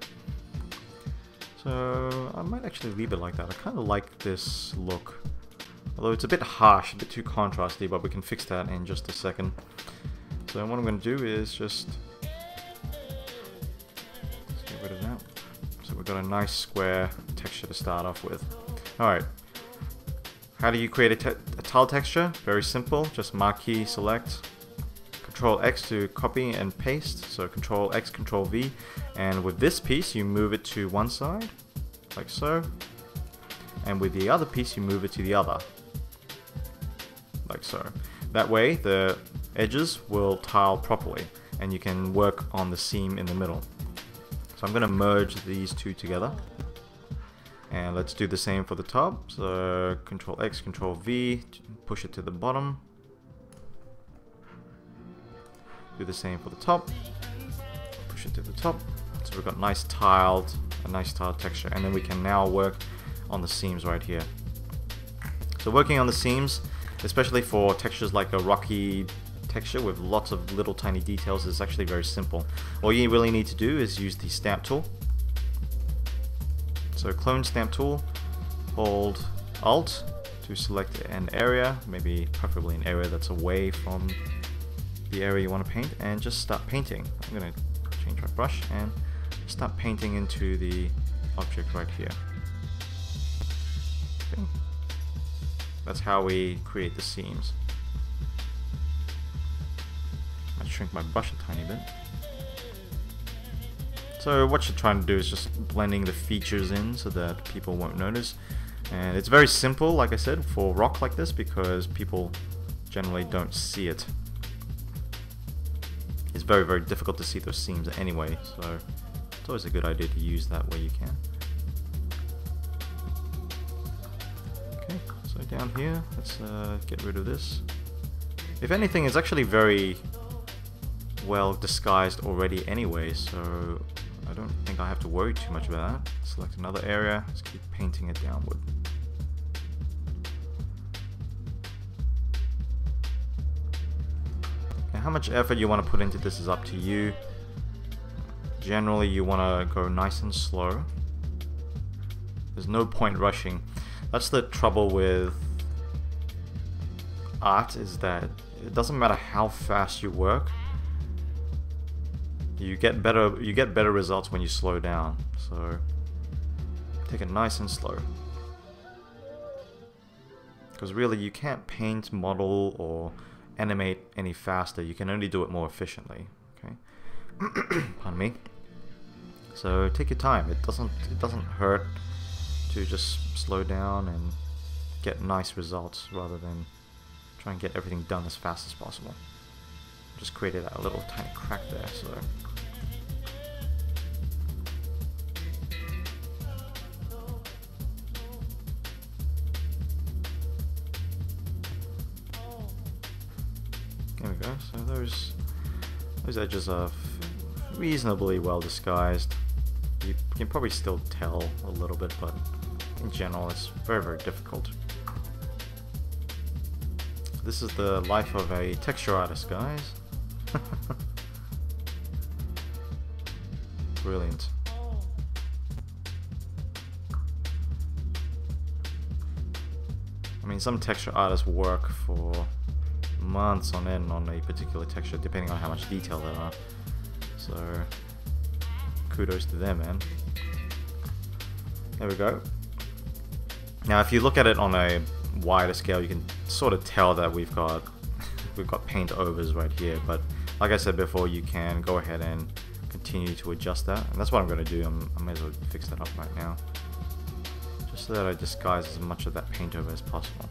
So I might actually leave it like that. I kind of like this look. Although it's a bit harsh, a bit too contrasty, but we can fix that in just a second. So what I'm going to do is just get rid of that. So we've got a nice square texture to start off with. Alright. How do you create a tile texture? Very simple. Just marquee, select, Control X to copy and paste, so Control X, Control V, and with this piece you move it to one side, like so, and with the other piece you move it to the other, like so. That way the edges will tile properly and you can work on the seam in the middle. So I'm going to merge these two together, and let's do the same for the top. So Control X, Control V, push it to the bottom. Do the same for the top, push it to the top. So we've got a nice tiled texture, and then we can now work on the seams right here. So working on the seams, especially for textures like a rocky texture with lots of little tiny details, is actually very simple. All you really need to do is use the stamp tool. So clone stamp tool, hold Alt to select an area, maybe preferably an area that's away from the area you want to paint, and just start painting. I'm going to change my brush and start painting into the object right here. Okay. That's how we create the seams. I shrink my brush a tiny bit. So what you're trying to do is just blending the features in so that people won't notice. And it's very simple, like I said, for rock like this, because people generally don't see it. It's very, very difficult to see those seams anyway, so it's always a good idea to use that where you can. Okay, so down here, let's get rid of this. If anything, it's actually very well disguised already anyway, so I don't think I have to worry too much about that. Select another area, let's keep painting it downward. How much effort you want to put into this is up to you. Generally you want to go nice and slow. There's no point rushing. That's the trouble with art, is that it doesn't matter how fast you work. You get better results when you slow down. So take it nice and slow. Because really you can't paint, model, or animate any faster. You can only do it more efficiently. Okay. Pardon me. So take your time. It doesn't hurt to just slow down and get nice results rather than try and get everything done as fast as possible. Just created a little tiny crack there, so there we go. So those edges are reasonably well disguised. You can probably still tell a little bit, but in general it's very, very difficult. This is the life of a texture artist, guys. Brilliant. I mean, some texture artists work for months on end on a particular texture, depending on how much detail there are. So kudos to them, man. There we go. Now if you look at it on a wider scale, you can sort of tell that we've got paint overs right here, but like I said before, you can go ahead and continue to adjust that, and that's what I'm going to do. I may as well fix that up right now, just so that I disguise as much of that paint over as possible.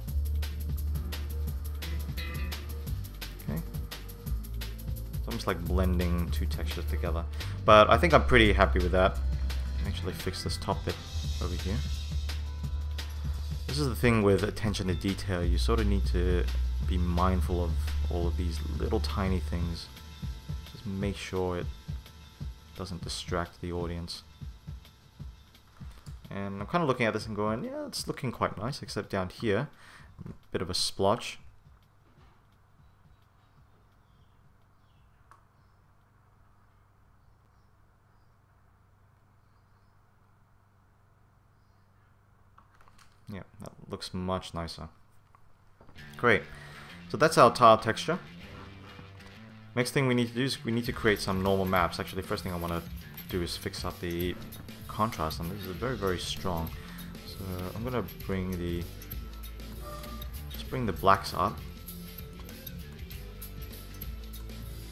Okay, it's almost like blending two textures together, but I think I'm pretty happy with that. Actually fix this top bit over here. This is the thing with attention to detail. You sort of need to be mindful of all of these little tiny things. Just make sure it doesn't distract the audience. And I'm kind of looking at this and going, yeah, it's looking quite nice, except down here, a bit of a splotch. Yeah, that looks much nicer. Great. So that's our tile texture. Next thing we need to do is we need to create some normal maps. Actually, first thing I want to do is fix up the contrast on this. Is very, very strong. So I'm gonna bring the blacks up.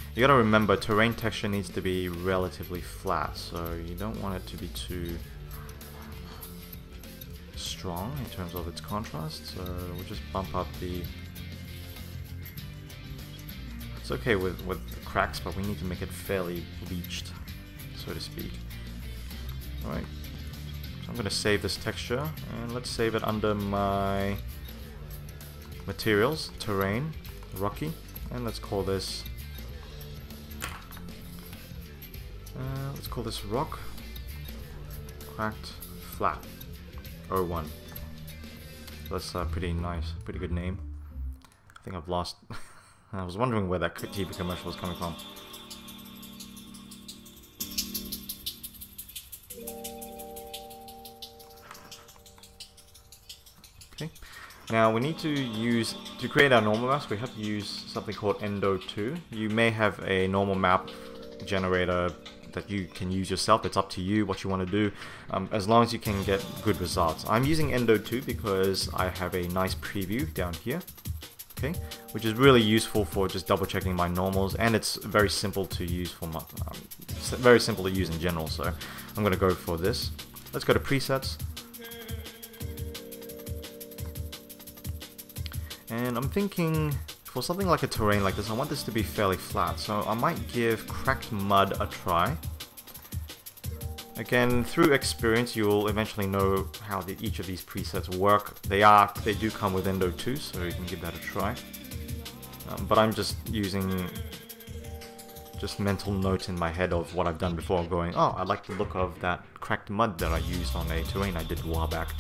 You gotta remember, terrain texture needs to be relatively flat, so you don't want it to be too strong in terms of its contrast, so we'll just bump up the... It's okay with the cracks, but we need to make it fairly bleached, so to speak. Alright, so I'm gonna save this texture, and let's save it under my materials, terrain, rocky, and let's call this rock cracked flat 01. So that's pretty nice, pretty good name. I think I've lost. I was wondering where that TV commercial was coming from. Okay. Now we need to create our normal maps, we have to use something called Endo2. You may have a normal map generator that you can use yourself. It's up to you what you want to do, as long as you can get good results. I'm using Endo2 because I have a nice preview down here, okay, which is really useful for just double checking my normals, and it's very simple to use for my, very simple to use in general. So I'm going to go for this. Let's go to presets. And I'm thinking, for something like a terrain like this, I want this to be fairly flat, so I might give cracked mud a try. Again, through experience, you'll eventually know how each of these presets work. They do come with Endo2, so you can give that a try. But I'm just using mental notes in my head of what I've done before, going, oh, I like the look of that cracked mud that I used on a terrain I did a while back.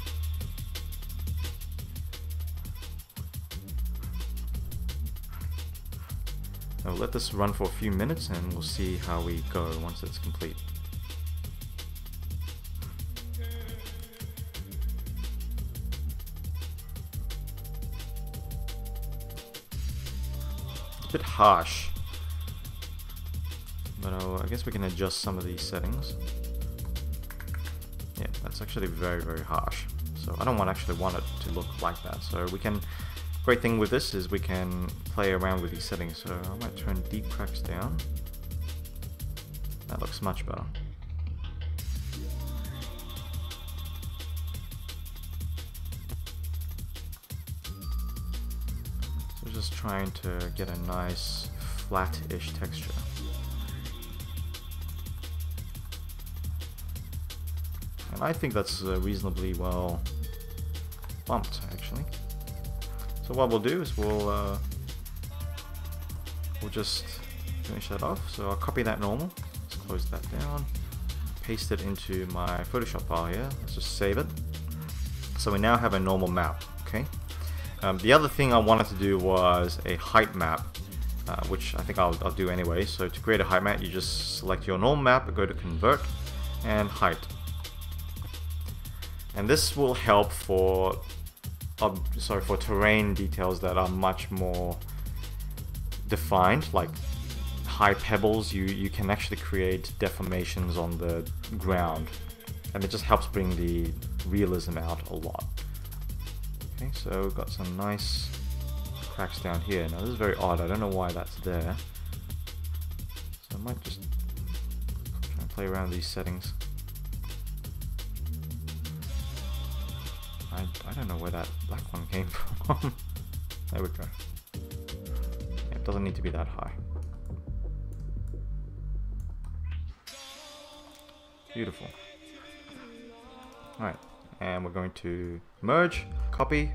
I'll let this run for a few minutes and we'll see how we go once it's complete. It's a bit harsh, but I guess we can adjust some of these settings. Yeah, that's actually very, very harsh. So I don't actually want it to look like that. So we can... Great thing with this is we can play around with these settings, so I might turn deep cracks down. That looks much better. So just trying to get a nice flat-ish texture. And I think that's reasonably well bumped, actually. So what we'll do is we'll just finish that off. So I'll copy that normal. Let's close that down. Paste it into my Photoshop file here. Let's just save it. So we now have a normal map. Okay. The other thing I wanted to do was a height map, which I think I'll do anyway. So to create a height map, you just select your normal map, go to Convert, and Height. And this will help for terrain details that are much more defined, like high pebbles. You can actually create deformations on the ground, and it just helps bring the realism out a lot. Okay, so we've got some nice cracks down here. Now this is very odd, I don't know why that's there. So I might just try and play around with these settings. I don't know where that black one came from. There we go. It doesn't need to be that high. Beautiful. Alright, and we're going to merge, copy,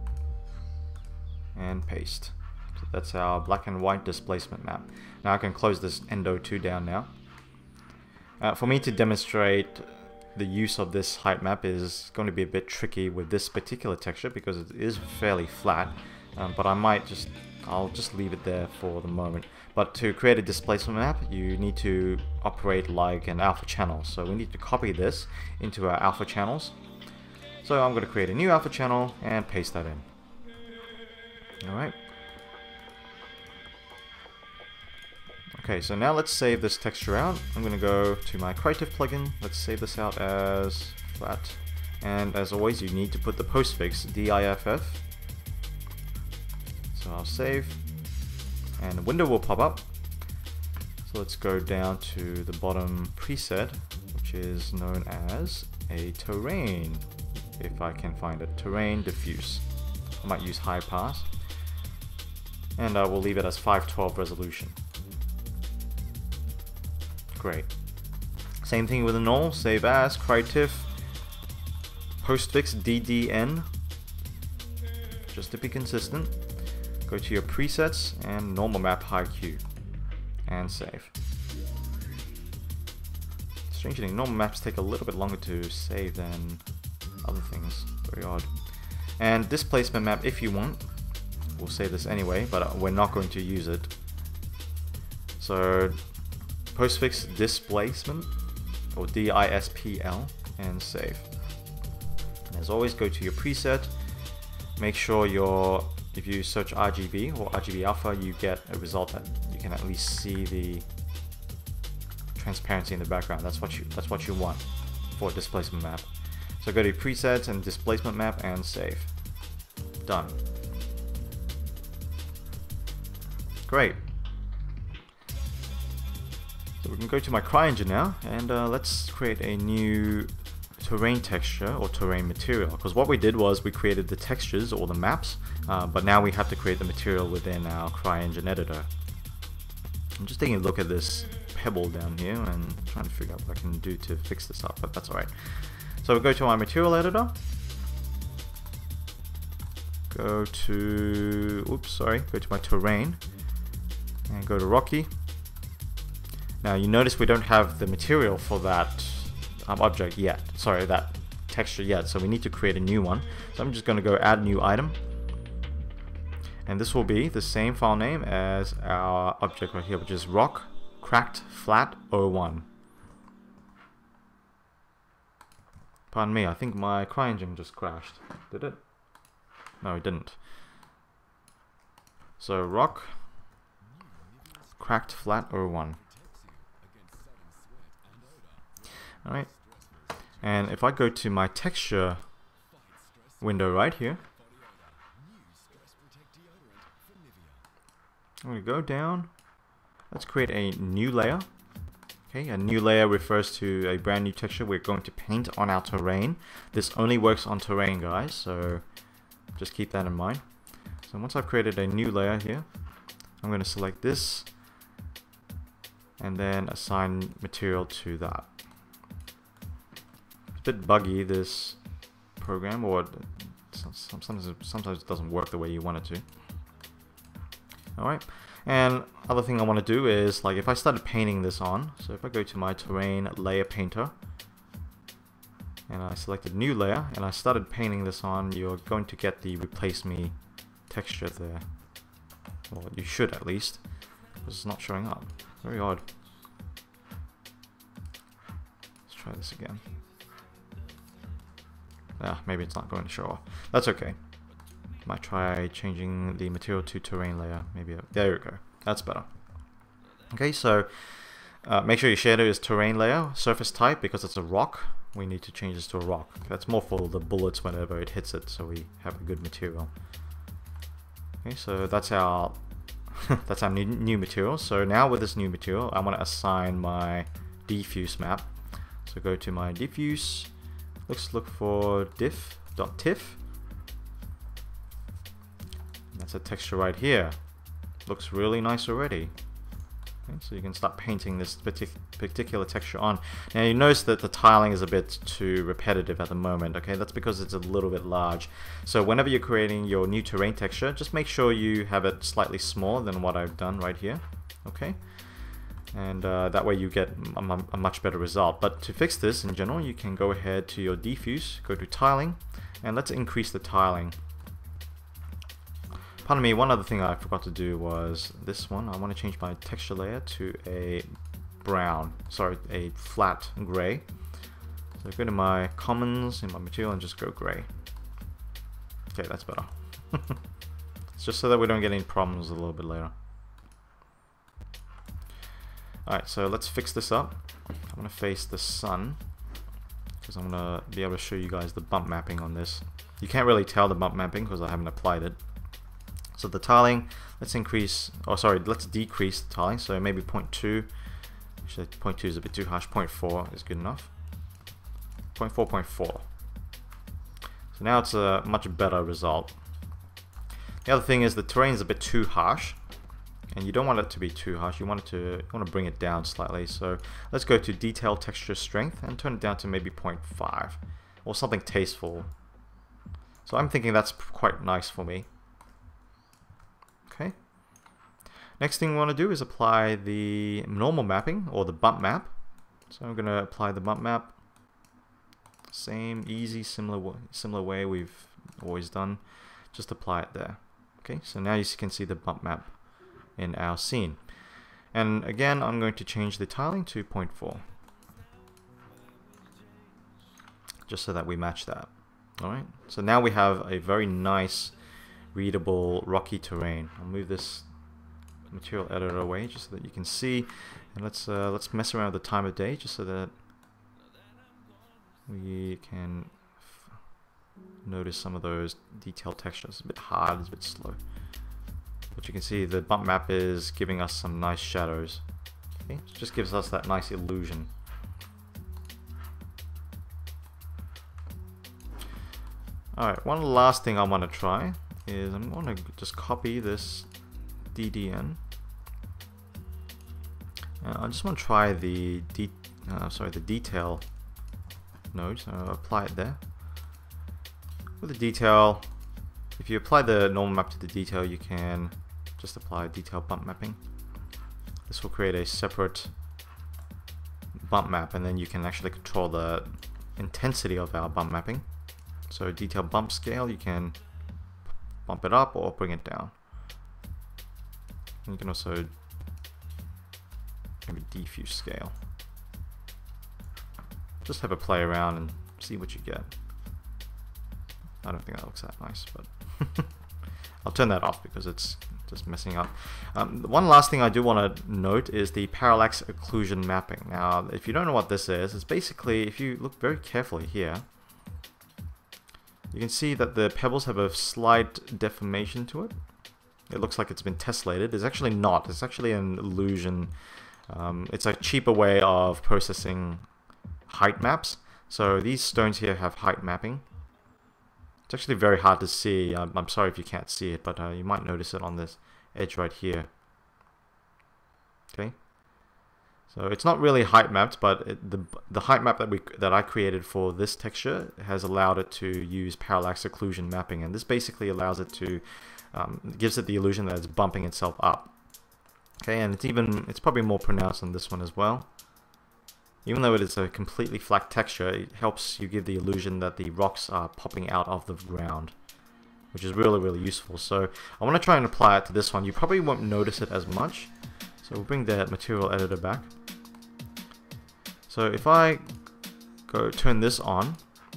and paste. So that's our black and white displacement map. Now I can close this Endo2 down now. For me to demonstrate the use of this height map is going to be a bit tricky with this particular texture because it is fairly flat, but I'll just leave it there for the moment. But to create a displacement map, you need to operate like an alpha channel. So we need to copy this into our alpha channels. So I'm going to create a new alpha channel and paste that in. Alright. Okay, so now let's save this texture out. I'm going to go to my Creative plugin. Let's save this out as flat. And as always, you need to put the postfix DIFF. So I'll save. And a window will pop up. So let's go down to the bottom preset, which is known as a terrain, if I can find it. Terrain diffuse. I might use high pass. And I will leave it as 512 resolution. Great. Same thing with the null. Save as, CryTiff, postfix DDN, just to be consistent. Go to your presets and normal map high Q and save. Strangely, normal maps take a little bit longer to save than other things. Very odd. And displacement map, if you want, we'll save this anyway, but we're not going to use it. So postfix displacement, or DISPL, and save. As always, go to your preset. Make sure if you search RGB or RGB alpha, you get a result that you can at least see the transparency in the background. That's what you want for displacement map. So go to presets and displacement map and save. Done. Great. So we can go to my CryEngine now, and let's create a new terrain texture or terrain material, because what we did was we created the textures or the maps, but now we have to create the material within our CryEngine editor. I'm just taking a look at this pebble down here and trying to figure out what I can do to fix this up, but that's alright. So we'll go to my material editor, go to my terrain, and go to Rocky. Now you notice we don't have the material for that object yet, that texture yet, so we need to create a new one. So I'm just going to go add new item, and this will be the same file name as our object right here, which is rock cracked flat 01. Pardon me, I think my CryEngine just crashed. Did it? No, it didn't. So rock cracked flat 01. Alright, and if I go to my texture window right here, I'm going to go down. Let's create a new layer. Okay, a new layer refers to a brand new texture we're going to paint on our terrain. This only works on terrain, guys, so just keep that in mind. So once I've created a new layer here, I'm going to select this and then assign material to that. It's a bit buggy, this program, or sometimes it doesn't work the way you want it to. Alright, and other thing I want to do is, like, if I started painting this on, so if I go to my terrain layer painter and I selected new layer and I started painting this on, you're going to get the replace me texture there. Well, you should at least, because it's not showing up. Very odd. Let's try this again. Maybe it's not going to show off. That's okay. Might try changing the material to terrain layer. Maybe there we go. That's better. Okay, so make sure your shader is terrain layer. Surface type, because it's a rock, we need to change this to a rock. That's more for the bullets whenever it hits it, so we have a good material. Okay, so that's our that's our new material. So now with this new material, I want to assign my diffuse map. So go to my diffuse. Let's look for diff.tiff. That's a texture right here. Looks really nice already. Okay, so you can start painting this particular texture on. Now you notice that the tiling is a bit too repetitive at the moment. Okay, that's because it's a little bit large. So whenever you're creating your new terrain texture, just make sure you have it slightly smaller than what I've done right here. Okay, and that way you get a much better result. But to fix this in general, you can go ahead to your diffuse, go to tiling, and let's increase the tiling. Pardon me, one other thing I forgot to do was this one. I want to change my texture layer to a a flat gray. So go to my commons in my material and just go gray. Okay, that's better. It's just so that we don't get any problems a little bit later. Alright, so let's fix this up. I'm going to face the sun, because I'm going to be able to show you guys the bump mapping on this. You can't really tell the bump mapping because I haven't applied it. So the tiling, let's decrease the tiling, so maybe 0.2, Actually, 0.2 is a bit too harsh. 0.4 is good enough. 0.4, 0.4. So now it's a much better result. The other thing is the terrain is a bit too harsh, and you don't want it to be too harsh. You want to bring it down slightly. So let's go to Detail Texture Strength and turn it down to maybe 0.5 or something tasteful. So I'm thinking that's quite nice for me. Okay. Next thing we want to do is apply the normal mapping or the bump map. So I'm going to apply the bump map. Same easy, similar way we've always done. Just apply it there. Okay, so now you can see the bump map in our scene. And again, I'm going to change the tiling to 0.4. Just so that we match that. Alright, so now we have a very nice, readable, rocky terrain. I'll move this material editor away just so that you can see. And let's mess around with the time of day just so that we can notice some of those detailed textures. It's a bit hard, it's a bit slow. But you can see the bump map is giving us some nice shadows. Okay? It just gives us that nice illusion. Alright, one last thing I want to try is I'm going to just copy this DDN. I just want to try the detail node, so I'll apply it there. With the detail, if you apply the normal map to the detail, you can just apply detail bump mapping. This will create a separate bump map, and then you can actually control the intensity of our bump mapping. So detail bump scale, you can bump it up or bring it down. And you can also maybe diffuse scale. Just have a play around and see what you get. I don't think that looks that nice, but I'll turn that off because it's just messing up. One last thing I do want to note is the parallax occlusion mapping. Now, if you don't know what this is, it's basically, if you look very carefully here, you can see that the pebbles have a slight deformation to it. It looks like it's been tessellated. It's actually not. It's actually an illusion. It's a cheaper way of processing height maps. So these stones here have height mapping. It's actually very hard to see. I'm sorry if you can't see it, but you might notice it on this edge right here. Okay. So it's not really height mapped, but the height map that I created for this texture has allowed it to use parallax occlusion mapping, and this basically allows it to gives it the illusion that it's bumping itself up. Okay, and it's probably more pronounced on this one as well. Even though it is a completely flat texture, it helps you give the illusion that the rocks are popping out of the ground, which is really, really useful. So I want to try and apply it to this one. You probably won't notice it as much. So we'll bring the material editor back. So if I turn this on,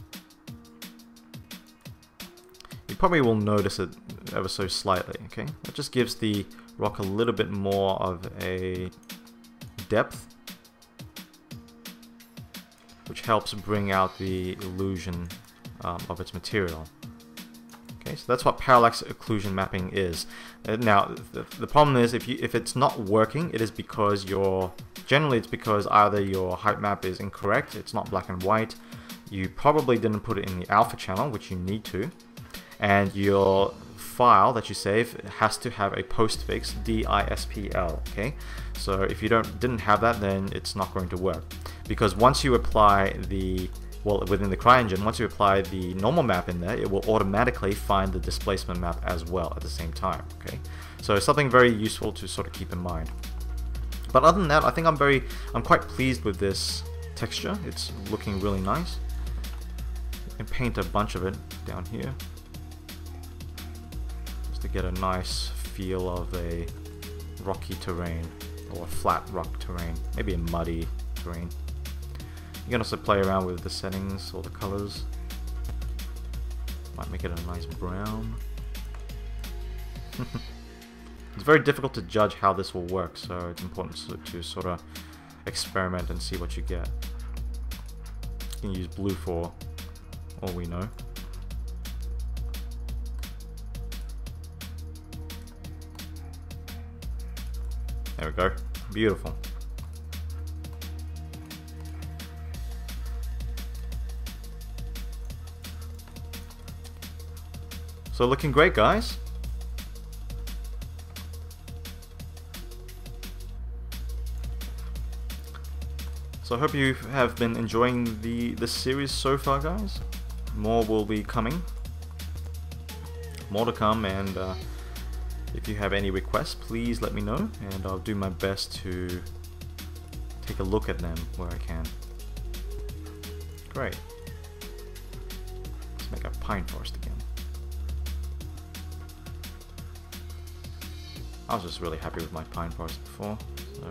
you probably will notice it ever so slightly. Okay, it just gives the rock a little bit more of a depth, which helps bring out the illusion of its material. Okay, so that's what parallax occlusion mapping is. Now, the problem is if it's not working, it is because generally it's because either your height map is incorrect, it's not black and white, you probably didn't put it in the alpha channel, which you need to, and your file that you save has to have a postfix DISPL. Okay, so if you didn't have that, then it's not going to work, because once you apply within the CryEngine, once you apply the normal map in there, it will automatically find the displacement map as well at the same time. Okay, so it's something very useful to sort of keep in mind. But other than that, I think I'm quite pleased with this texture. It's looking really nice. You can paint a bunch of it down here just to get a nice feel of a rocky terrain or a flat rock terrain, maybe a muddy terrain. You can also play around with the settings or the colors. Might make it a nice brown. It's very difficult to judge how this will work, so it's important to sort of experiment and see what you get. You can use blue for all we know. There we go. Beautiful. So looking great, guys. So I hope you have been enjoying this series so far, guys. More will be coming. More to come, and if you have any requests, please let me know, and I'll do my best to take a look at them where I can. Great. Let's make a pine forest again. I was just really happy with my pine forest before, so...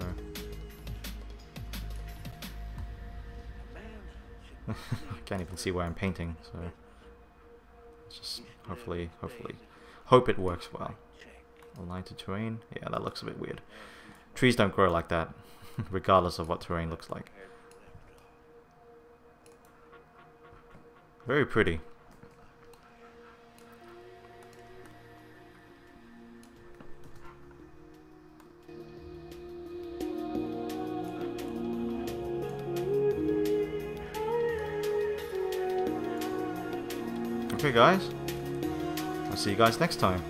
I can't even see where I'm painting, so... Let's just hopefully hope it works well. Align to terrain. Yeah, that looks a bit weird. Trees don't grow like that, regardless of what terrain looks like. Very pretty. Okay, guys. I'll see you guys next time.